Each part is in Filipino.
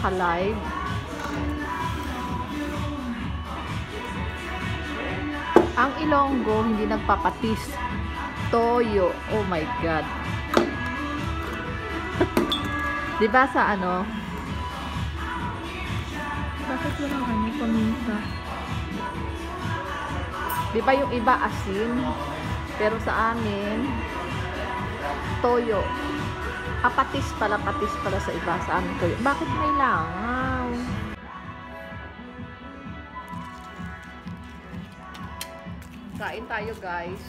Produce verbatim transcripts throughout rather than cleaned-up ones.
naka-live. Ang Ilonggo hindi nagpapatis. Toyo. Oh my God. Diba sa ano? Bakit walang ano, paminta? Diba yung iba asin? Pero sa amin, toyo. Ah, patis pala, patis pala sa iba. Sa amin, toyo. Bakit may langaw? Kain tayo, guys.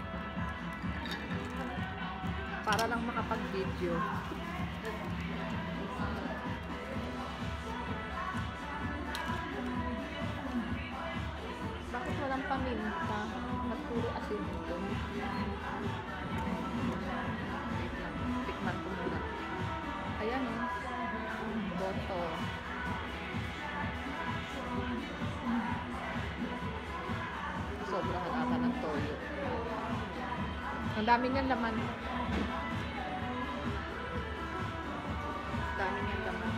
Para lang makapag-video. Bakit walang paminta? Ba't puro asin ito? Tikman ko muna. Ayan o. Boto. Sobrang ata ng toyo. Ang dami niyang laman. Ang dami niyang laman.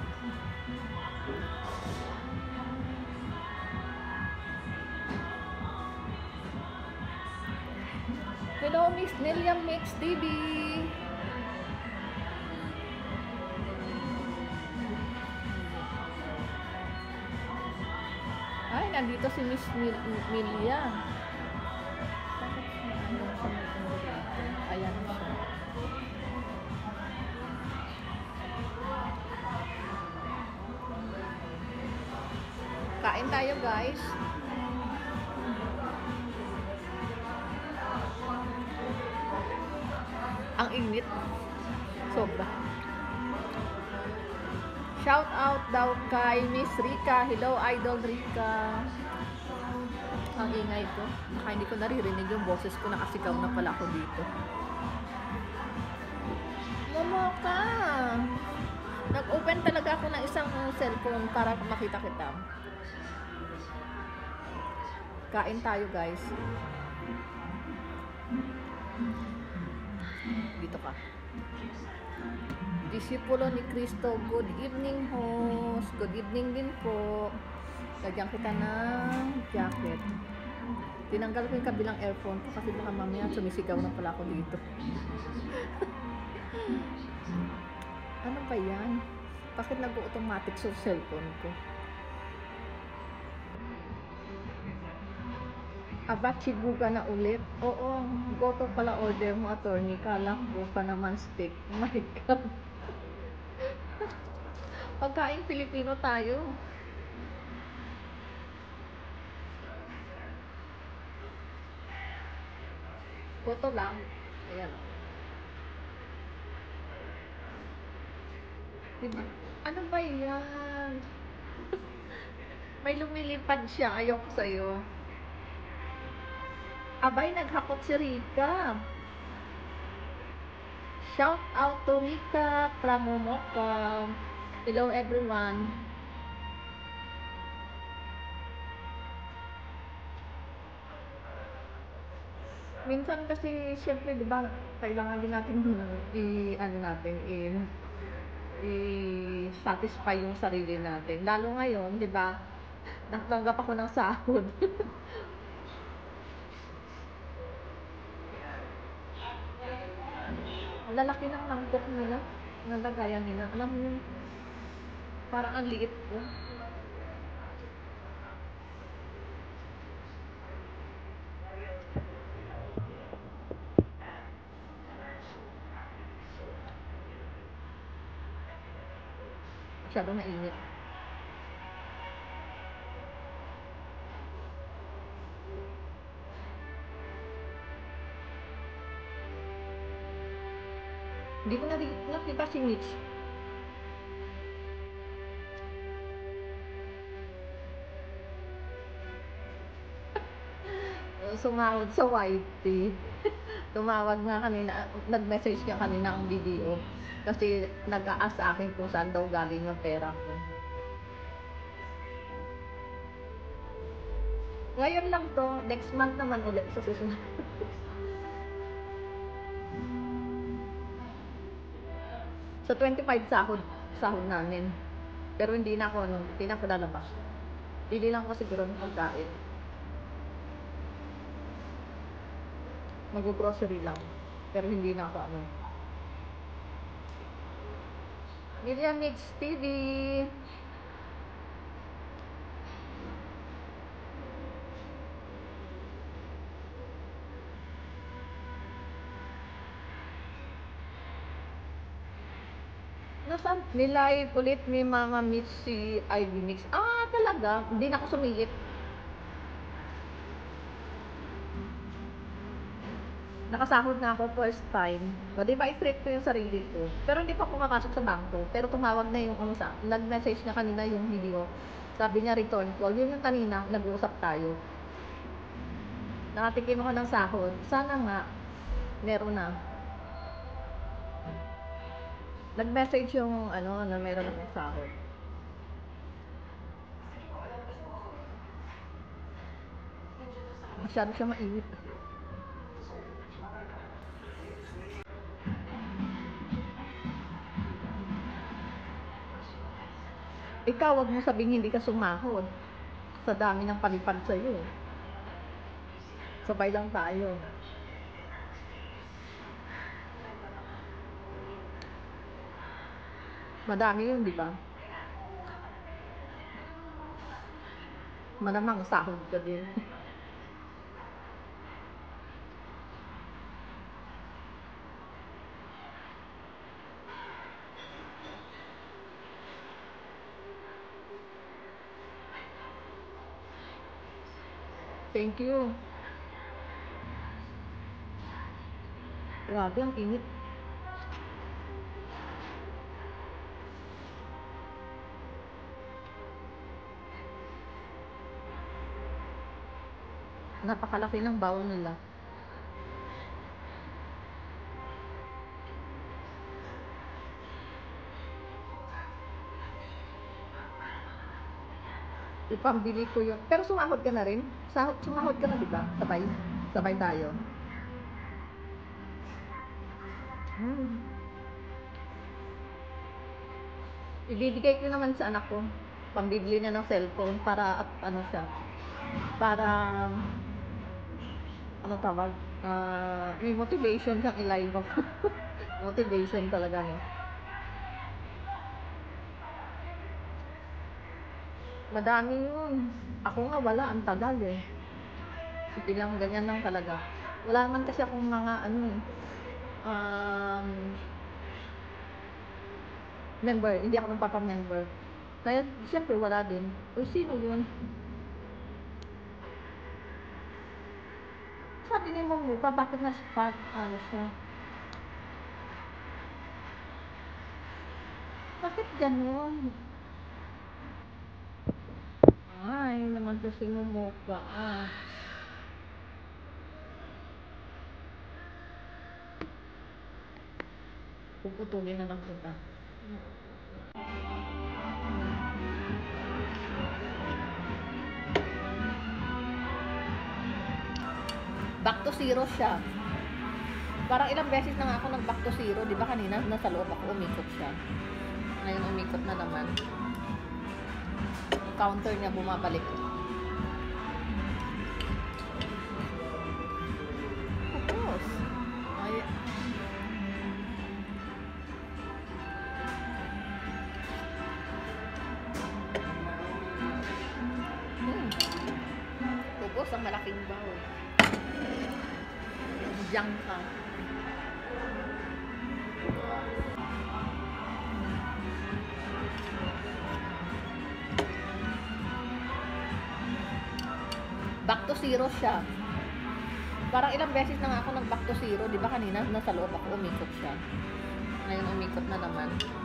Hello, Miss Nelia Mix T V. Ay, nandito si Miss Mil Milia. Bakit siya? Ano siya may dito? Ayan siya. Kain tayo, guys. Ang init. Sobra. Shout out daw kay Miss Rika. Hello, Idol Rika. Ang ingay ko. Baka hindi ko naririnig yung boses ko. Nakasigaw na pala ako dito. Momo ka. Nag-open talaga ako ng isang cellphone para makita kita. Kain tayo, guys. Dito ka. Disipulo ni Cristo. Good evening, host. Good evening din po. Lagyan kita ng jacket. Tinanggal ko yung kabilang earphone ko kasi baka mamaya sumisigaw na pala ako dito. Ano ba yan? Bakit nag-automatic sa cellphone ko? Aba, chiguga na ulit. Oo, goto pala order mo, attorney. Kala ko pa naman steak. Oh my God. Pagkain Pilipino tayo. Goto lang. Ayan. Diba? Ano ba yan? May lumilipad siya. Ayoko sa'yo. Abay, naghakot si Rika. Shout out to Rika from Momoka. Hello everyone. Minsan kasi, syempre, di ba, kailangan din natin i, ano natin, i, i-satisfy yung sarili natin. Lalo ngayon, di ba, natanggap ako ng sahod. Ang lalaki ng mangkok nila, nalagayan nila. Alam mo yun, parang ang liit ko. Masyado mainit. Hindi ko nakita si Mitch. Sumawad sa Y T. Tumawag nga kanina, nag-message ka kanina ang video. Kasi nag-a-ask sa akin kung saan daw galing yung pera ko. Ngayon lang to, next month naman ulit sa susunod. Sa twenty-five sahod, sahod namin. Pero hindi na ako, ano, hindi na ako lalabas. Bili lang ako siguro ng pagkain. Mag-grocery lang. Pero hindi na ako, ano. Miriam Mix T V. Nasaan? Nilive ulit ni Mama Mitch si Ivy Mix. Ah, talaga? Hindi na ako sumilip. Nakasahod na ako first time. O, di ba, i-treat ko yung sarili ko. Pero hindi pa ako makasok sa bangko. Pero tumawag na yung umusa. Nag-message na kanina yung video. Sabi niya, return call. Yun yung kanina, nag-uusap tayo. Nakatikim ako ng sahod. Sana nga, meron na. Nag-message yung, ano, na meron akong sahod. Masyado siya mainit. Ikaw, wag mo sabing hindi ka sumahod. Sa dami ng palipad sa'yo. Sabay lang tayo. Madami yun, di ba? Malamang sahod ka din. Thank you. Grabe, ang init. Napakalaki ng bowl nila. Ipambili ko yun. Pero sumahod ka na rin? Sahod, sumahod ka na, di ba? Sabay. Sabay tayo. Hmm. Ibibigay ko naman sa anak ko. Pambibili niya ng cellphone para, at ano siya, para, ano tawag, ah, may motivation siyang i-live ako. Motivation talaga, no? Madami yun. Ako nga wala, ang tagal eh. Hindi lang ganyan lang talaga. Wala naman kasi akong mga ano eh, um, member. Hindi ako nagpapa-member. Kaya siyempre wala din. Uy, sino yun? Sabi ni Mong Lupa, bakit na spot? Ano siya? Bakit ganun? Ay, naman kasi Momoka ah. Puputulin na lang kita. Back to zero siya. Parang ilang beses na nga ako nag back to zero. Di ba kanina nasa loob ako, umikot siya. Ngayon umikot na naman. Counter niya bumabalik. Tapos, ay, hmm. Tapos ang malaking bowl. Diyan ka. Back to zero siya. Parang ilang beses na nga ako nag back to zero. Di ba kanina nasa loob ako, umikot siya. Ngayon umikot na naman.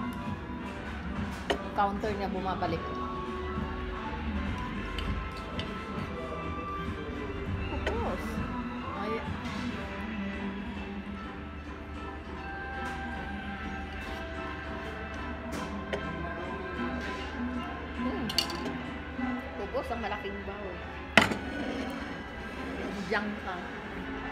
Counter niya bumabalik. Tapos, ay, hmm. Tapos ang malaking bowl. Diyan ka.